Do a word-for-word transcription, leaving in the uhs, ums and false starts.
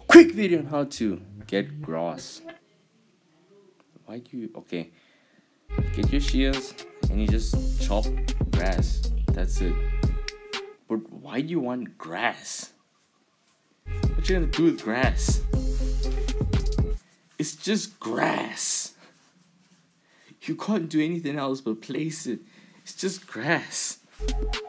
Quick video on how to get grass. Why do you... Okay. Get your shears and you just chop grass. That's it. But why do you want grass? What you gonna do with grass? It's just grass. You can't do anything else but place it. It's just grass.